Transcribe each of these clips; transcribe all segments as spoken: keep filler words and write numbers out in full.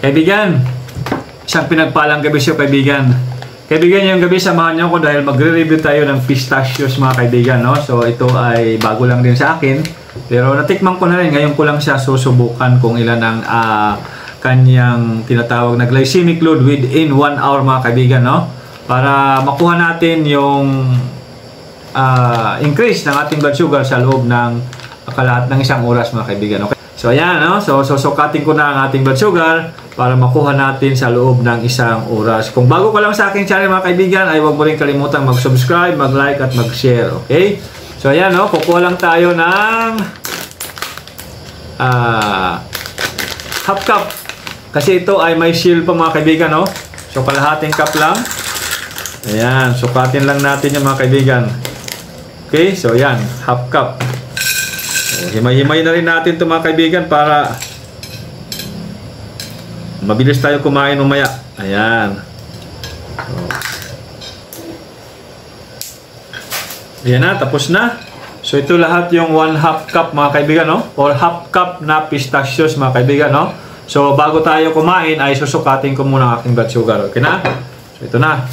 Kaibigan, isang pinagpalang gabi siyo, kaibigan. Kaibigan, yung gabi samahan niyo ko dahil magre-review tayo ng pistachios, mga kaibigan, no? So ito ay bago lang din sa akin, pero natikman ko na rin. Ngayon ko lang siya susubukan kung ilan ang uh, kanyang tinatawag na glycemic load within one hour, mga kaibigan, no? Para makuha natin yung uh, increase ng ating blood sugar sa loob ng kalahat ng isang oras, mga kaibigan, okay? So ayan, no? So susukatin ko na ang ating blood sugar para makuha natin sa loob ng isang oras. Kung bago ka lang sa aking channel, mga kaibigan, ay huwag mo rin kalimutang mag-subscribe, mag-like at mag-share, okay? So ayan, no? Kukuha lang tayo ng uh, half cup. Kasi ito ay may seal pa, mga kaibigan, no? So kalahating cup lang. Ayan, sukatin lang natin yung mga kaibigan. Okay, so ayan, half cup. So, himay-himay na rin natin ito, mga kaibigan, para mabilis tayo kumain umaya. Ayan. So, ayan na, tapos na. So ito lahat yung one half cup, mga kaibigan, no? Or half cup na pistachios, mga kaibigan, no? So bago tayo kumain ay susukatin ko muna ang aking blood sugar. Okay na? So ito na.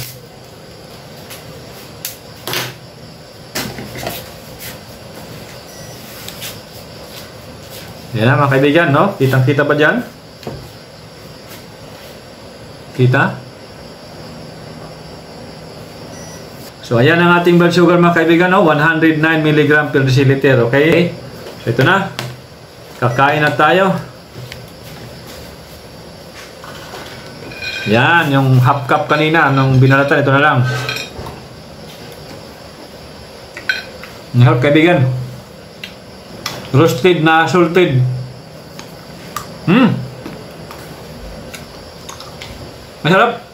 Ayan na, mga kaibigan, no? Kitang-kita ba dyan? Kita? So, ayan ang ating blood sugar, mga kaibigan, no? one hundred nine milligrams per deciliter, okay? So, ito na. Kakain na tayo. Yan, yung half cup kanina, nung binalatan, ito na lang. Ngayon, kaibigan. Roasted na salted. Hmm. Masarap.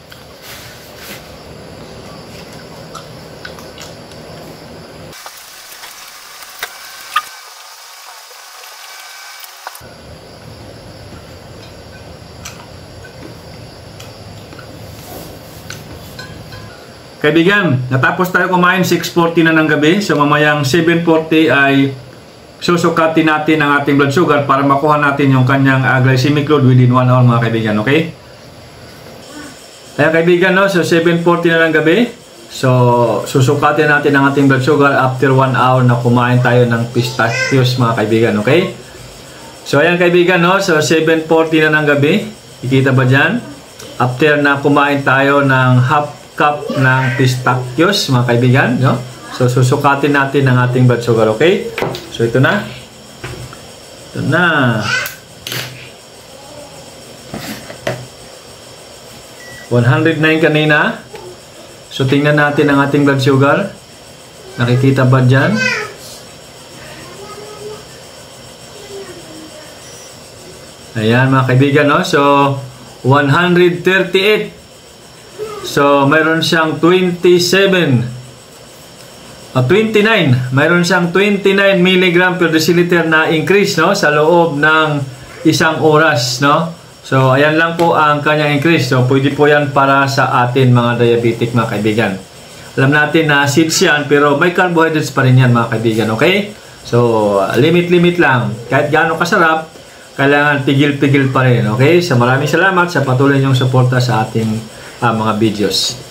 Kaibigan, natapos tayo kumain six forty na ng gabi. So mamayang seven forty ay susukatin natin ang ating blood sugar para makuha natin yung kanyang uh, glycemic load within one hour, mga kaibigan, okay? Kaya kaibigan, no, so seven forty na ng gabi. So susukatin natin ang ating blood sugar after one hour na kumain tayo ng pistachios, mga kaibigan, okay? So ayan, kaibigan, no, so seven forty na ng gabi. Ikita ba dyan? After na kumain tayo ng half cup ng pistachios, mga kaibigan, no? So susukatin natin ang ating blood sugar, okay? So ito na. Ito na. one hundred nine kanina. So tingnan natin ang ating blood sugar. Nakikita ba dyan? Ayan, mga kaibigan, no? So one hundred thirty-eight. So mayroon siyang twenty-seven. Uh, twenty-nine. Mayroon siyang twenty-nine milligrams per deciliter na increase, no, sa loob ng isang oras, no. So ayan lang po ang kanyang increase. So pwede po yan para sa atin mga diabetic, mga kaibigan. Alam natin na seeds yan, pero may carbohydrates pa rin yan, mga kaibigan, okay? So limit-limit lang. Kahit gaano kasarap, kailangan tigil-tigil pa rin, okay? So maraming salamat sa patuloy niyong suporta sa ating uh, mga videos.